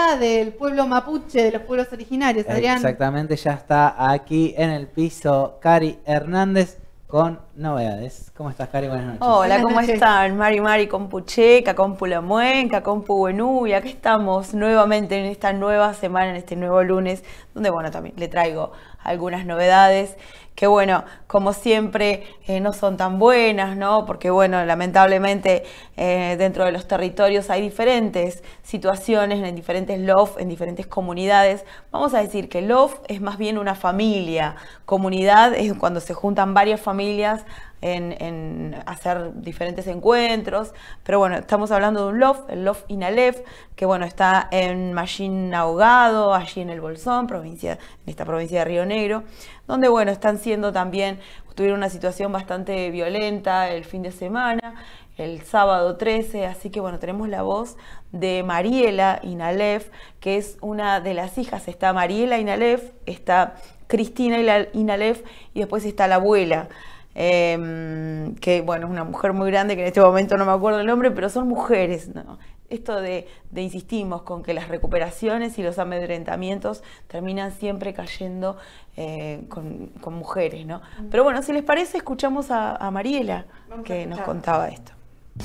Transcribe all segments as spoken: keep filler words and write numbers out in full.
del pueblo mapuche, de los pueblos originarios, Adrián. Exactamente, ya está aquí en el piso Cari Hernández con novedades. ¿Cómo estás, Cari? Buenas noches. Hola, Buenas ¿cómo noches. están? Mari Mari Compuche, Cacompu Lamuen, Cacompu Buenú, y acá estamos nuevamente en esta nueva semana, en este nuevo lunes, donde bueno, también le traigo algunas novedades que bueno, como siempre eh, no son tan buenas, ¿no? Porque bueno, lamentablemente eh, dentro de los territorios hay diferentes situaciones, en diferentes L O F, en diferentes comunidades. Vamos a decir que L O F es más bien una familia, comunidad es cuando se juntan varias familias En, en hacer diferentes encuentros, pero bueno, estamos hablando de un L O F, el L O F INALEF, que bueno, está en Mallín Ahogado, allí en el Bolsón, provincia, en esta provincia de Río Negro, donde bueno, están siendo también, tuvieron una situación bastante violenta el fin de semana, el sábado trece, así que bueno, tenemos la voz de Mariela INALEF, que es una de las hijas, está Mariela INALEF, está Cristina INALEF y después está la abuela. Eh, que bueno, es una mujer muy grande que en este momento no me acuerdo el nombre, pero son mujeres, ¿no? Esto de, de insistimos con que las recuperaciones y los amedrentamientos terminan siempre cayendo eh, con, con mujeres, ¿no? Mm. Pero bueno, si les parece, escuchamos a, a Mariela, Vamos que a nos contaba esto.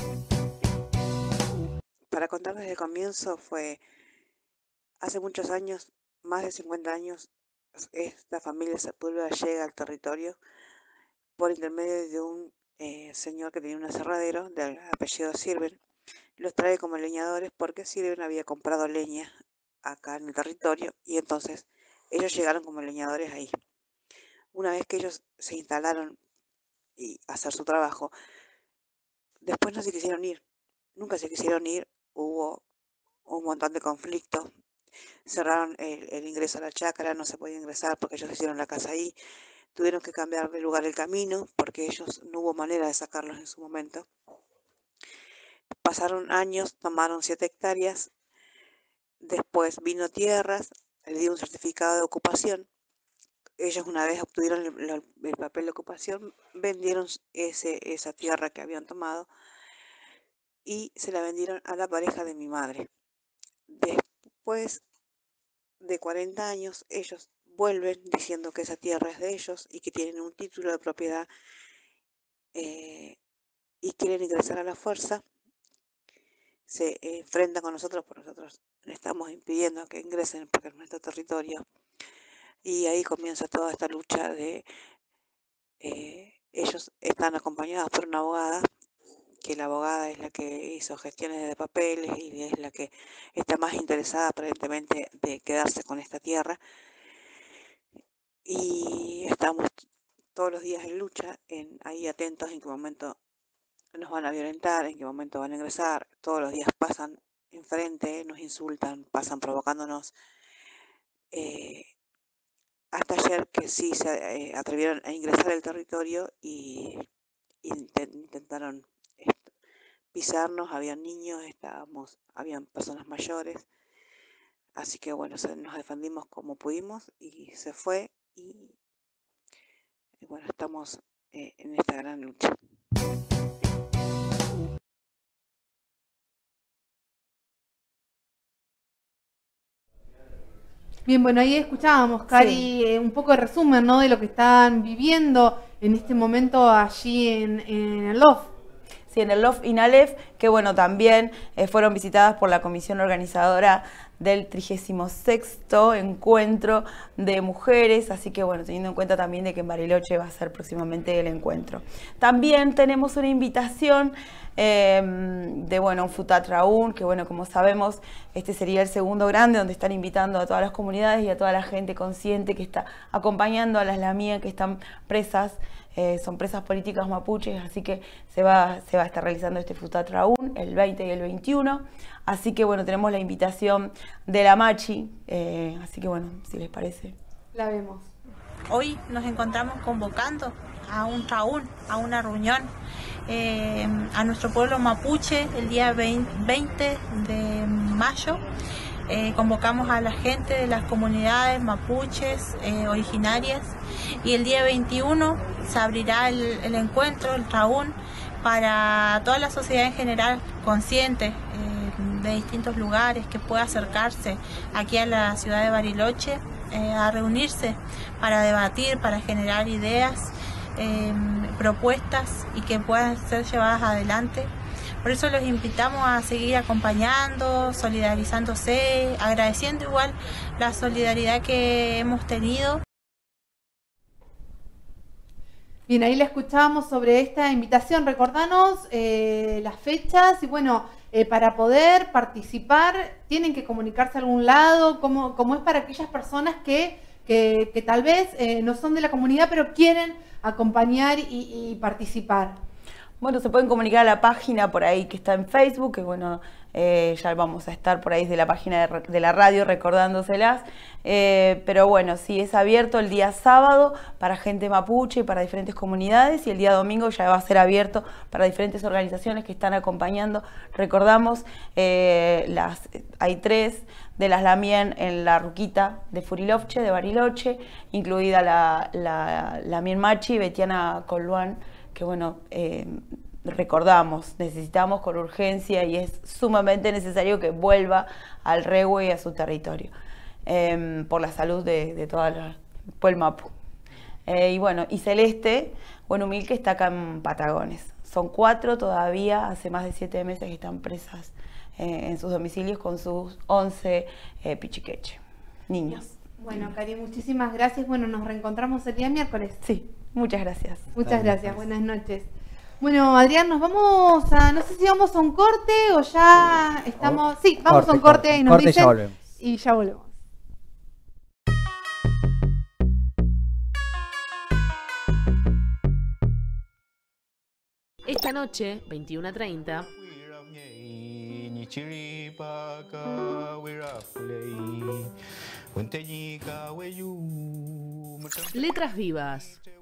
Para contar desde el comienzo, fue hace muchos años, más de cincuenta años, esta familia Sepúlveda llega al territorio por intermedio de un eh, señor que tenía un aserradero de apellido Sirven. Los trae como leñadores porque Sirven había comprado leña acá en el territorio y entonces ellos llegaron como leñadores ahí. Una vez que ellos se instalaron y a hacer su trabajo, después no se quisieron ir, nunca se quisieron ir, hubo un montón de conflictos, cerraron el, el ingreso a la chacra, no se podía ingresar porque ellos hicieron la casa ahí. Tuvieron que cambiar de lugar el camino porque ellos no hubo manera de sacarlos en su momento. Pasaron años, tomaron siete hectáreas, después vino tierras, le dio un certificado de ocupación. Ellos una vez obtuvieron el, el, el papel de ocupación, vendieron ese, esa tierra que habían tomado y se la vendieron a la pareja de mi madre. Después de cuarenta años, ellos vuelven diciendo que esa tierra es de ellos y que tienen un título de propiedad eh, y quieren ingresar a la fuerza. Se eh, enfrentan con nosotros, porque nosotros le estamos impidiendo que ingresen porque es nuestro territorio. Y ahí comienza toda esta lucha de... Eh, ellos están acompañados por una abogada, que la abogada es la que hizo gestiones de papeles y es la que está más interesada aparentemente de quedarse con esta tierra. Y estamos todos los días en lucha, en, ahí atentos en qué momento nos van a violentar, en qué momento van a ingresar. Todos los días pasan enfrente, nos insultan, pasan provocándonos. Eh, hasta ayer que sí se eh, atrevieron a ingresar al territorio y, y intentaron esto, pisarnos. Habían niños, estábamos, habían personas mayores. Así que bueno, nos defendimos como pudimos y se fue. Y, y bueno, estamos eh, en esta gran lucha. Bien, bueno, ahí escuchábamos, Cari, sí. eh, un poco de resumen, ¿no?, de lo que están viviendo en este momento allí en, en el L O F. Sí, en el L O F INALEF, que bueno, también eh, fueron visitadas por la comisión organizadora del trigésimo sexto encuentro de mujeres, así que bueno, teniendo en cuenta también de que en Bariloche va a ser próximamente el encuentro. También tenemos una invitación eh, de bueno, un Futat Raún, que bueno, como sabemos, este sería el segundo grande, donde están invitando a todas las comunidades y a toda la gente consciente que está acompañando a las lamías que están presas. Eh, son presas políticas mapuches, así que se va, se va a estar realizando este Futat Raún el veinte y el veintiuno. Así que bueno, tenemos la invitación de la Machi, eh, así que bueno, si les parece. La vemos. Hoy nos encontramos convocando a un Raún, a una reunión eh, a nuestro pueblo mapuche el día veinte de mayo. Eh, convocamos a la gente de las comunidades mapuches eh, originarias y el día veintiuno se abrirá el, el encuentro, el Raún, para toda la sociedad en general consciente eh, de distintos lugares, que pueda acercarse aquí a la ciudad de Bariloche eh, a reunirse para debatir, para generar ideas, eh, propuestas y que puedan ser llevadas adelante. Por eso los invitamos a seguir acompañando, solidarizándose, agradeciendo igual la solidaridad que hemos tenido. Bien, ahí le escuchábamos sobre esta invitación. Recordanos eh, las fechas y bueno, eh, para poder participar tienen que comunicarse a algún lado, como, como es para aquellas personas que, que, que tal vez eh, no son de la comunidad pero quieren acompañar y, y participar. Bueno, se pueden comunicar a la página por ahí que está en Facebook, que bueno, eh, ya vamos a estar por ahí desde la página de, de la radio recordándoselas. Eh, pero bueno, sí, es abierto el día sábado para gente mapuche y para diferentes comunidades, y el día domingo ya va a ser abierto para diferentes organizaciones que están acompañando. Recordamos, eh, las, hay tres de las Lamien en la Ruquita de Furilovche, de Bariloche, incluida la, la Lamien Machi, Betiana Coluán, que bueno, eh, recordamos, necesitamos con urgencia y es sumamente necesario que vuelva al Rehue y a su territorio, eh, por la salud de, de toda la pueblo mapu. Eh, y bueno, y Celeste, bueno, Humil, que está acá en Patagones. Son cuatro todavía, hace más de siete meses que están presas eh, en sus domicilios con sus once eh, pichiqueche, niños. Bueno, Cari, muchísimas gracias. Bueno, nos reencontramos el día miércoles. Sí, muchas gracias. Muchas gracias, buenas noches. Bueno, Adrián, nos vamos a, no sé si vamos a un corte o ya estamos... Sí, vamos corte, a un corte, corte, y nos corte dicen... y ya volvemos. Y ya volvemos. Esta noche, veintiuna treinta, Letras Vivas.